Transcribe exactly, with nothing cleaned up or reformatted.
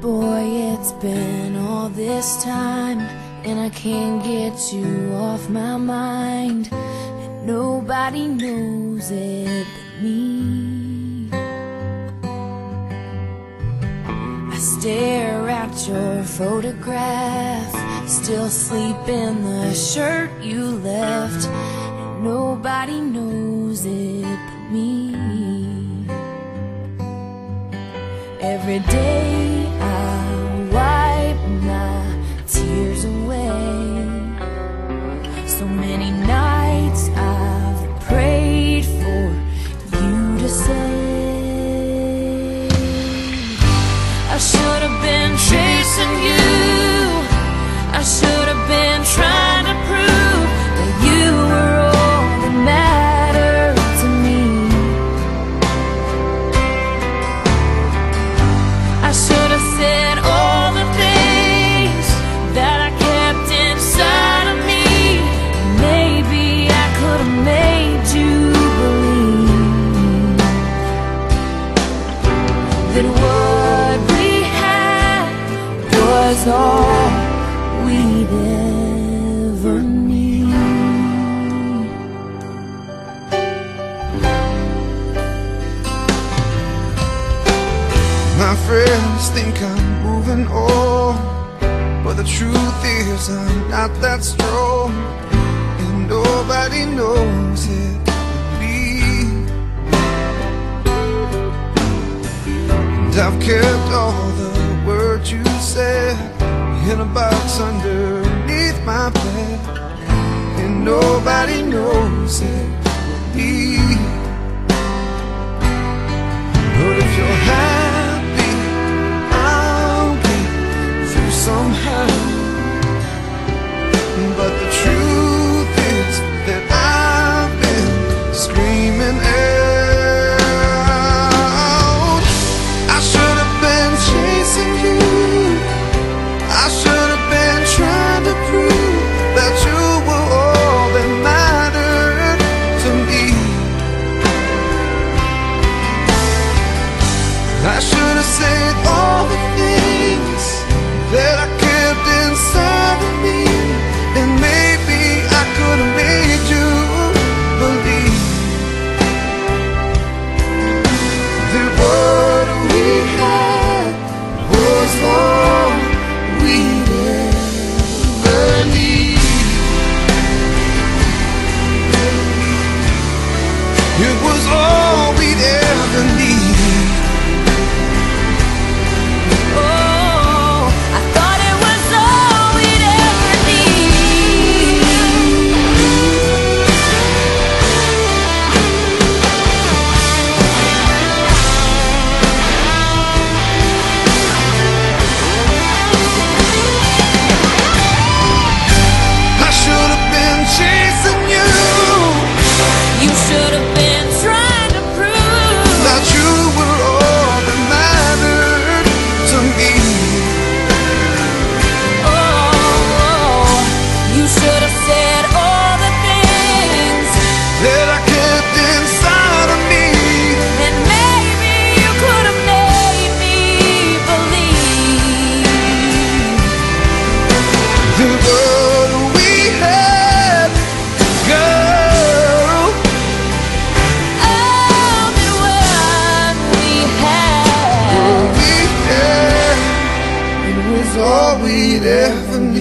Boy, it's been all this time, and I can't get you off my mind, and nobody knows it but me. I stare at your photograph, still sleep in the shirt you left, and nobody knows it but me. Every day I wipe my tears away. So many nights I've prayed for you to say I should have been chasing you, I should have been trying to prove that you were all that mattered to me. I should have said all the things that I kept inside of me. Maybe I could have made you believe that what we had was all we'd ever need. My friends think I'm moving on, but the truth is I'm not that strong, and nobody knows it but me. And I've kept all the words you said in a box underneath my bed, and nobody knows it but me. But if you're happy, I'll get through somehow. But the truth is that I've been screaming out. I should have been chasing you, I should have been trying to prove that you were all that mattered to me. I should have said all the things that I kept inside of me, and maybe I could have made you believe that what we had was all we'd ever need. It was all we'd ever need. All we'd ever